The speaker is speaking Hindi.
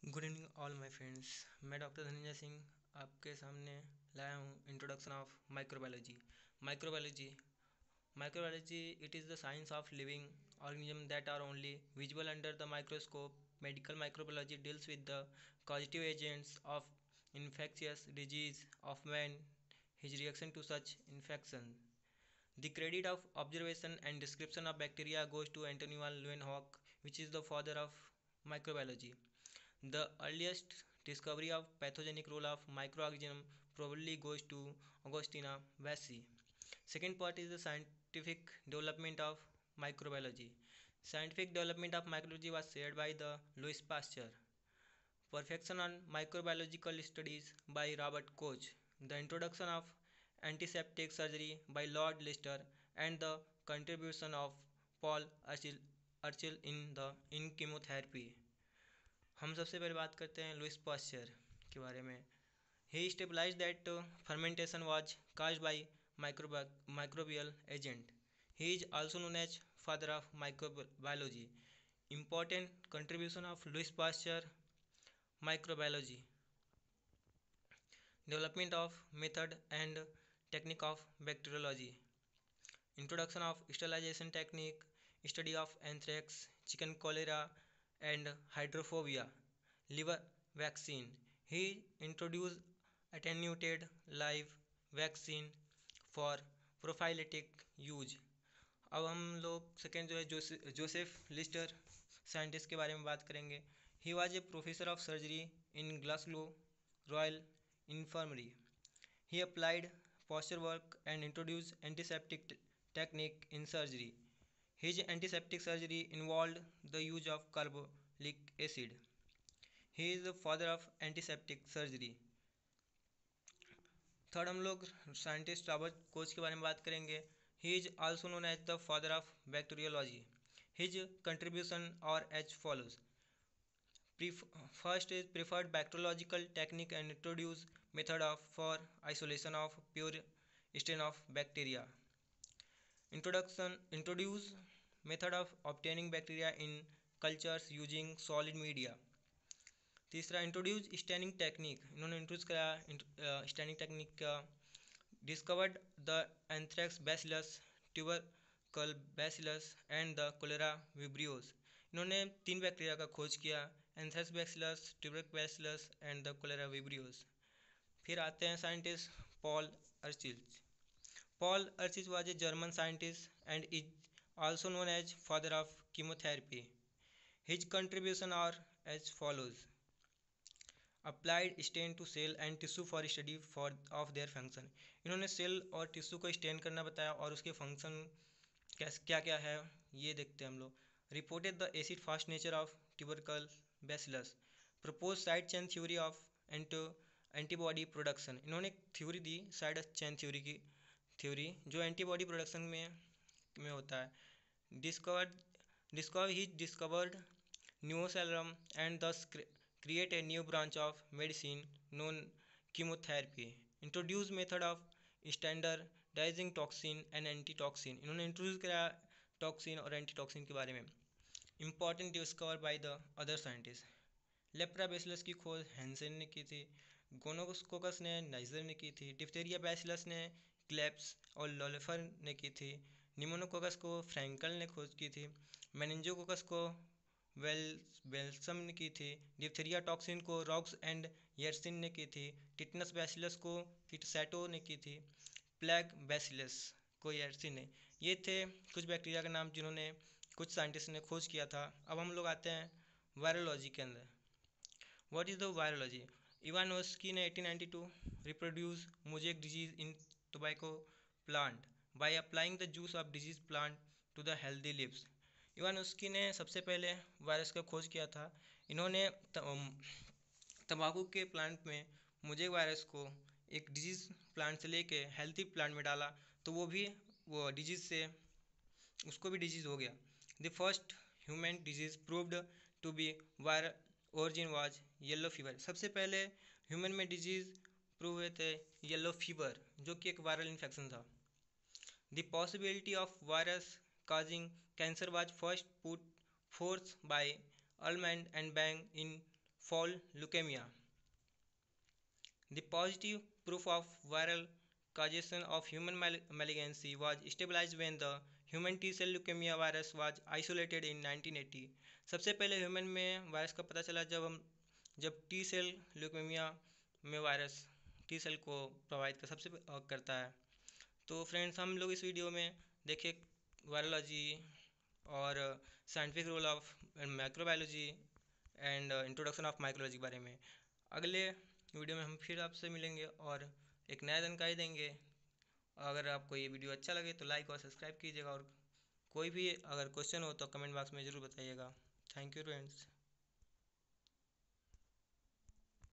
Good evening all my friends. मैं डॉक्टर धनंजय सिंह आपके सामने लाया हूँ introduction of microbiology. Microbiology microbiology it is the science of living organisms that are only visible under the microscope. Medical microbiology deals with the causative agents of infectious disease of man, his reaction to such infection. The credit of observation and description of bacteria goes to Antonio Leeuwenhoek, which is the father of microbiology. The earliest discovery of pathogenic role of microorganism probably goes to Augustina Vassi. Second part is the scientific development of microbiology. Scientific development of microbiology was shared by the Louis Pasteur. Perfection on microbiological studies by Robert Koch. The introduction of antiseptic surgery by Lord Lister and the contribution of Paul Urchill in chemotherapy. हम सबसे पहले बात करते हैं लुइस पास्चर के बारे में। He stabilise that fermentation was caused by microbial agent. He is also known as father of microbiology. Important contribution of Louis Pasteur microbiology. Development of method and technique of bacteriology. Introduction of sterilisation technique, study of anthrax, chicken cholera and hydrophobia, liver vaccine. He introduced attenuated live vaccine for prophylactic use. अब हम लोग सेकेंड जो है जोसेफ लिस्टर साइंटिस्ट के बारे में बात करेंगे। He was a professor of surgery in Glasgow Royal Infirmary. He applied posture work and introduced antiseptic technique in surgery. His antiseptic surgery involved the use of carbolic acid. He is the father of antiseptic surgery. Third हम लोग साइंटिस्ट रॉबर्ट कोच के बारे में बात करेंगे। He is also known as the father of bacteriology. His contribution are as follows. First is preferred bacteriological technique and introduce method of for isolation of pure strain of bacteria. Introduce method of obtaining bacteria in cultures using solid media. तीसरा इंट्रोड्यूस स्टैनिंग टेक्निक. इन्होंने इंट्रोड्यूस कराया स्टैनिंग टेक्निक का. Discovered the anthrax bacillus, tubercle bacillus and the cholera vibrios. इन्होंने 3 बैक्टीरिया का खोज किया, anthrax bacillus, tubercle bacillus and the cholera vibrios. फिर आते हैं scientist Paul Ehrlich. Paul Urchis was a German scientist and is also known as father of chemotherapy. His contributions are as follows. Applied stain to cell and tissue for study of their function. इन्होंने सेल और टिश्यू को स्टेन करना बताया और उसके फंक्शन क्या क्या है ये देखते हैं हम लोग. Reported the acid fast nature of tubercle bacillus. Propose side chain theory of antibody production. इन्होंने थ्योरी दी साइड चेन थ्योरी जो एंटीबॉडी प्रोडक्शन में होता है. Discovered neosalvarsan and thus create a new branch of medicine known chemotherapy. Introduce method of standardising toxin and antitoxin. इन्होंने इंट्रोड्यूस कराया टॉक्सिन और एंटीटॉक्सिन के बारे में. Important discover by the other scientist. Lepra bacillus की खोज हैंसेन ने की थी. गोनोकोकस ने नाइजर ने की थी. डिप्थीरिया बैसिलस ने क्लेप्स और लोलेफर ने की थी. निमोनोकोकस को फ्रैंकल ने खोज की थी. मेनिंजोकोकस को वेल्सम ने की थी. डिप्थीरिया टॉक्सिन को रॉक्स एंड यर्सिन ने की थी. टिटनस बैसिलस को किटसैटो ने की थी. प्लेग बैसिलस को यर्सिन ने. ये थे कुछ बैक्टीरिया के नाम जिन्होंने कुछ साइंटिस्ट ने खोज किया था. अब हम लोग आते हैं वायरोलॉजी के अंदर. What is the virology? Iwanowski ने 1892 reproduce mosaic disease in tobacco plant by applying the juice of diseased plant to the healthy leaves. Iwanowski ने सबसे पहले वायरस का खोज किया था. इन्होंने तंबाकू के प्लांट में मोजेक वायरस को एक डिजीज प्लांट से लेके हेल्थी प्लांट में डाला तो वो डिजीज से उसको भी डिजीज हो गया. The first human disease proved to be viral origin was yellow fever. सबसे पहले ह्यूमन में डिजीज प्रूव हुए थे येलो फीवर जो कि एक वायरल इन्फेक्शन था. The possibility of virus causing cancer was first put forth by Ellermann and Bang in fall leukemia. The positive proof of viral causation of human malignancy was stabilized when the human T cell leukemia virus was isolated in 1980. सबसे पहले ह्यूमन में वायरस का पता चला जब टी सेल ल्यूकेमिया में वायरस टी सेल को प्रभावित करता है। तो फ्रेंड्स, हम लोग इस वीडियो में देखें वायरोलॉजी और scientific role of microbiology and introduction of micrology के बारे में। अगले वीडियो में हम फिर आपसे मिलेंगे और एक नया जानकारी देंगे। अगर आपको ये वीडियो अच्छा लगे तो लाइक और सब्सक्राइब कीजिएगा, और कोई भी अगर क्वेश्चन हो तो कमेंट बॉक्स में ज़रूर बताइएगा। Thank you friends.